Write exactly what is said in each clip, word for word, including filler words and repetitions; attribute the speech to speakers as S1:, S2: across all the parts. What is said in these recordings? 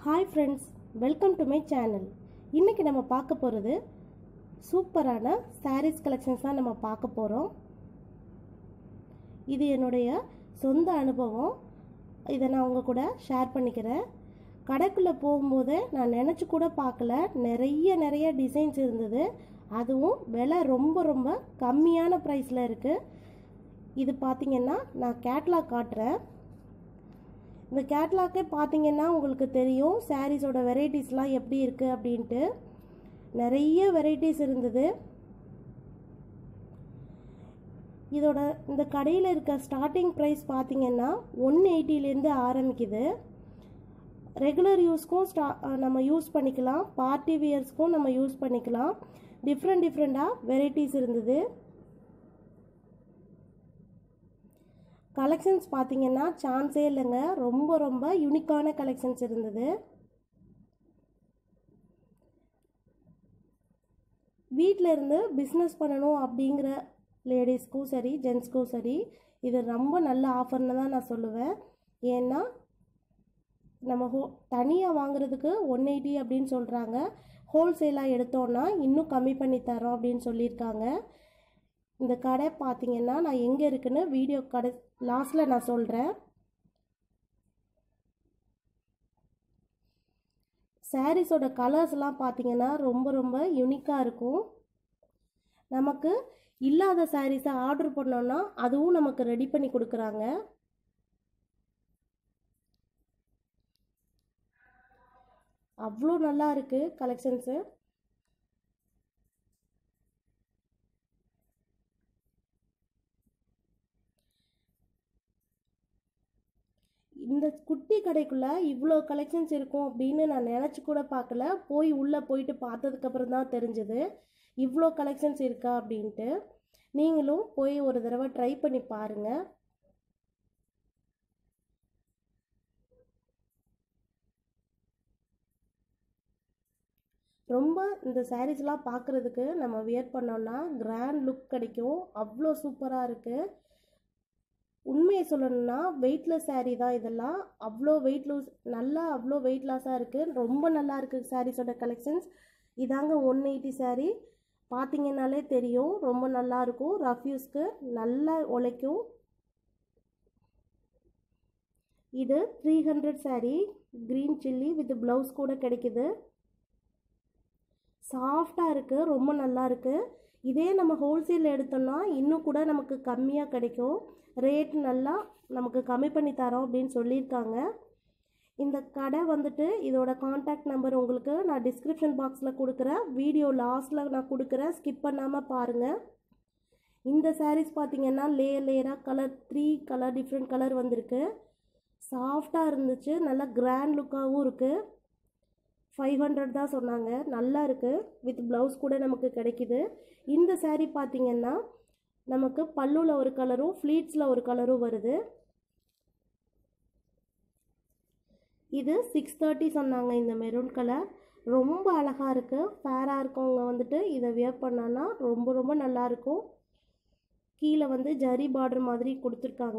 S1: Hi friends, welcome to my channel. இன்னைக்கு நம்ம பார்க்க போறது சூப்பரான sarees collections தான் நம்ம பார்க்க போறோம். இது என்னுடைய சொந்த அனுபவம். இதை நான் உங்க கூட ஷேர் பண்ணிக்கிறேன். கடைக்குள்ள போகும்போது நான் நினைச்சு கூட பார்க்கல, நிறைய நிறைய டிசைன்ஸ் இருந்தது. அதுவும் விலை ரொம்ப ரொம்ப கம்மியான பிரைஸ்ல இருக்கு. இது பாத்தீங்கன்னா நான் கேட்டலாக் காட்டுறேன். இந்த கேட்டலாக்கே பார்த்தீங்கன்னா உங்களுக்கு தெரியும் சாரீஸோட வெரைட்டிஸ்லாம் எப்படி இருக்குது அப்படின்ட்டு. நிறைய வெரைட்டிஸ் இருந்தது. இதோட இந்த கடையில் இருக்க ஸ்டார்டிங் ப்ரைஸ் பார்த்தீங்கன்னா ஒன் எயிட்டிலேருந்து ஆரம்பிக்குது. ரெகுலர் யூஸ்க்கும் ஸ்டா நம்ம யூஸ் பண்ணிக்கலாம், பார்ட்டி வியர்ஸ்க்கும் நம்ம யூஸ் பண்ணிக்கலாம். டிஃப்ரெண்ட் டிஃப்ரெண்ட்டாக வெரைட்டிஸ் இருந்தது. கலெக்ஷன்ஸ் பார்த்தீங்கன்னா சான்ஸே இல்லைங்க, ரொம்ப ரொம்ப யூனிக்கான கலெக்ஷன்ஸ் இருந்தது. வீட்டில் இருந்து பிஸ்னஸ் பண்ணணும் அப்படிங்கிற லேடிஸ்க்கும் சரி ஜென்ஸ்க்கும் சரி இது ரொம்ப நல்ல ஆஃபர்னு தான் நான் சொல்லுவேன். ஏன்னா நம்ம ஹோ தனியாக வாங்குறதுக்கு ஒன் எயிட்டி அப்படின்னு சொல்கிறாங்க, ஹோல்சேலாக எடுத்தோன்னா இன்னும் கம்மி பண்ணி தரோம் அப்படின்னு சொல்லியிருக்காங்க. இந்த கடை பார்த்தீங்கன்னா நான் எங்கே இருக்குன்னு வீடியோ கடை லாஸ்ட்டில் நான் சொல்கிறேன். சாரீஸோட கலர்ஸ்லாம் பார்த்தீங்கன்னா ரொம்ப ரொம்ப யூனிக்காக இருக்கும். நமக்கு இல்லாத சாரீஸை ஆர்டர் பண்ணோன்னா அதுவும் நமக்கு ரெடி பண்ணி கொடுக்குறாங்க. அவ்வளோ நல்லா இருக்குது கலெக்ஷன்ஸு. இந்த குட்டி கடைக்குள்ளே இவ்வளோ கலெக்ஷன்ஸ் இருக்கும் அப்படின்னு நான் நினச்சி கூட பார்க்கல. போய் உள்ளே போயிட்டு பார்த்ததுக்கப்புறம் தான் தெரிஞ்சது இவ்வளோ கலெக்ஷன்ஸ் இருக்கா அப்படின்ட்டு. நீங்களும் போய் ஒரு தடவை ட்ரை பண்ணி பாருங்கள். ரொம்ப இந்த சாரீஸ்லாம் பார்க்குறதுக்கு நம்ம வியர் பண்ணோன்னா கிராண்ட் லுக் கிடைக்கும். அவ்வளோ சூப்பராக இருக்குது. உண்மையை சொல்லணும்னா வெயிட்லெஸ் சாரீ தான் இதெல்லாம். அவ்வளோ வெயிட் லூஸ் நல்லா அவ்வளோ வெயிட் லாஸாக இருக்குது. ரொம்ப நல்லா இருக்குது சாரீஸோட கலெக்ஷன்ஸ். இதாங்க ஒன் எயிட்டி சாரீ. பார்த்தீங்கன்னாலே தெரியும் ரொம்ப நல்லா இருக்கும். ரஃப் யூஸ்க்கு நல்லா உழைக்கும். இது three hundred sari, green chilli with blouse கூட கிடைக்குது. சாஃப்டாக இருக்குது, ரொம்ப நல்லா இருக்குது. இதே நம்ம ஹோல்சேல் எடுத்தோம்னா இன்னும் கூட நமக்கு கம்மியாக கிடைக்கும். ரேட் நல்லா நமக்கு கம்மி பண்ணி தரோம் அப்படின்னு சொல்லியிருக்காங்க. இந்த கடை வந்துட்டு இதோட காண்டாக்ட் நம்பர் உங்களுக்கு நான் டிஸ்கிரிப்ஷன் பாக்ஸில் கொடுக்குறேன். வீடியோ லாஸ்ட்டில் நான் கொடுக்குறேன், ஸ்கிப் பண்ணாமல் பாருங்கள். இந்த சாரீஸ் பார்த்தீங்கன்னா லேயர் லேயராக colour three colour different colour வந்திருக்கு. சாஃப்டாக இருந்துச்சு, நல்லா கிராண்ட் லுக்காகவும் இருக்குது. ஃபைவ் ஹண்ட்ரட் தான் சொன்னாங்க. நல்லா இருக்குது. வித் ப்ளவுஸ் கூட நமக்கு கிடைக்குது. இந்த சாரீ பார்த்தீங்கன்னா நமக்கு பல்லுவில் ஒரு கலரும் ஃப்ளீட்ஸில் ஒரு கலரும் வருது. இது சிக்ஸ் தேர்ட்டி சொன்னாங்க. இந்த மெரூன் கலர் ரொம்ப அழகாக இருக்குது. ஃபேராக இருக்கவங்க வந்துட்டு இதை வியர் பண்ணான்னா ரொம்ப ரொம்ப நல்லாயிருக்கும். கீழே வந்து ஜரி பார்டர் மாதிரி கொடுத்துருக்காங்க.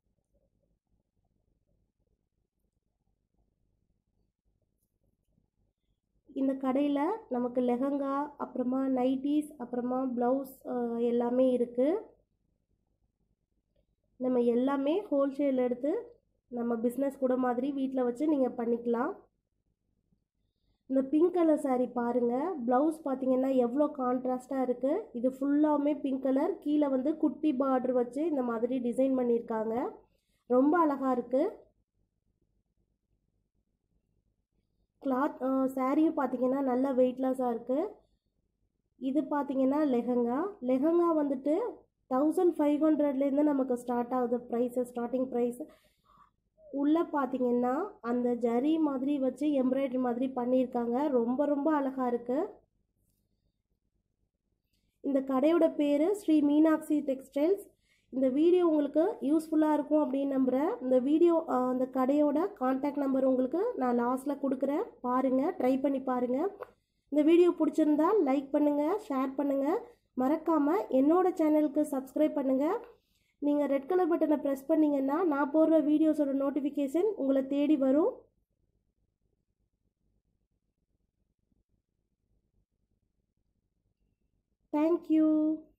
S1: இந்த கடையில் நமக்கு லெஹங்கா, அப்புறமா நைட்டிஸ், அப்புறமா ப்ளவுஸ் எல்லாமே இருக்குது. நம்ம எல்லாமே ஹோல்சேல் எடுத்து நம்ம பிஸ்னஸ் கூட மாதிரி வீட்டில் வச்சு நீங்கள் பண்ணிக்கலாம். இந்த பிங்க் கலர் சாரீ பாருங்கள். ப்ளவுஸ் பார்த்தீங்கன்னா எவ்வளோ கான்ட்ராஸ்டாக இருக்குது. இது ஃபுல்லாகவுமே பிங்க் கலர், கீழே வந்து குட்டி பார்டர் வச்சு இந்த மாதிரி டிசைன் பண்ணியிருக்காங்க. ரொம்ப அழகாக இருக்குது. கிளாத் சாரியும் பார்த்தீங்கன்னா நல்லா வெயிட்லெஸ்ஸாக இருக்குது. இது பார்த்தீங்கன்னா லெஹங்கா. லெஹங்கா வந்துட்டு தௌசண்ட் ஃபைவ் ஹண்ட்ரட்லேருந்து நமக்கு ஸ்டார்ட் ஆகுது ப்ரைஸு, ஸ்டார்டிங் ப்ரைஸ். உள்ளே பார்த்தீங்கன்னா அந்த ஜரி மாதிரி வச்சு எம்ப்ராய்டரி மாதிரி பண்ணியிருக்காங்க. ரொம்ப ரொம்ப அழகாக இருக்குது. இந்த கடையோட பேர் ஸ்ரீ மீனாட்சி டெக்ஸ்டைல்ஸ். இந்த வீடியோ உங்களுக்கு யூஸ்ஃபுல்லாக இருக்கும் அப்படின்னு நம்புகிறேன். இந்த வீடியோ அந்த கடையோட காண்டாக்ட் நம்பர் உங்களுக்கு நான் லாஸ்ட்டில் கொடுக்குறேன். பாருங்கள், ட்ரை பண்ணி பாருங்கள். இந்த வீடியோ பிடிச்சிருந்தா லைக் பண்ணுங்கள், ஷேர் பண்ணுங்கள். மறக்காமல் என்னோட சேனலுக்கு சப்ஸ்கிரைப் பண்ணுங்கள். நீங்கள் ரெட் கலர் பட்டனை ப்ரெஸ் பண்ணிங்கன்னா நான் போடுற வீடியோஸோட நோட்டிஃபிகேஷன் உங்களை தேடி வரும். தேங்க்யூ.